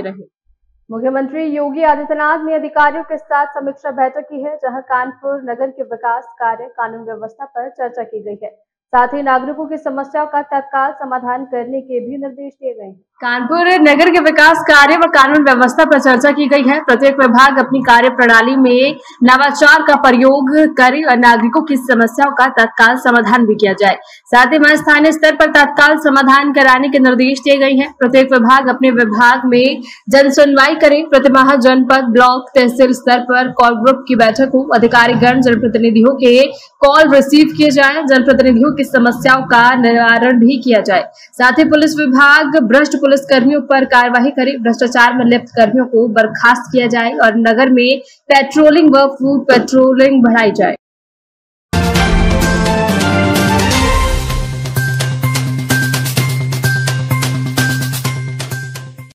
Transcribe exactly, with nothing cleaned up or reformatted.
आते रहे। मुख्यमंत्री योगी आदित्यनाथ ने अधिकारियों के साथ समीक्षा बैठक की है, जहां कानपुर नगर के विकास कार्य, कानून व्यवस्था पर चर्चा की गई है। साथ ही नागरिकों की समस्याओं का तत्काल समाधान करने के भी निर्देश दिए गए हैं। कानपुर नगर के विकास कार्य व कानून व्यवस्था पर चर्चा की गई है। प्रत्येक विभाग अपनी कार्य प्रणाली में नवाचार का प्रयोग करे और नागरिकों की समस्याओं का तत्काल समाधान भी किया जाए। साथ ही वहाँ स्थानीय स्तर पर तत्काल समाधान कराने के निर्देश दिए गए हैं। प्रत्येक विभाग अपने विभाग में जन सुनवाई करे। प्रतिमाह जनपद, ब्लॉक, तहसील स्तर पर कॉल ग्रुप की बैठक हो। अधिकारीगण जनप्रतिनिधियों के कॉल रिसीव किए जाए। जनप्रतिनिधियों की समस्याओं का निवारण भी किया जाए। साथ ही पुलिस विभाग भ्रष्ट पुलिस कर्मियों पर कार्रवाई करे। भ्रष्टाचार में लिप्त कर्मियों को बर्खास्त किया जाए और नगर में पेट्रोलिंग व फूड पेट्रोलिंग बढ़ाई जाए।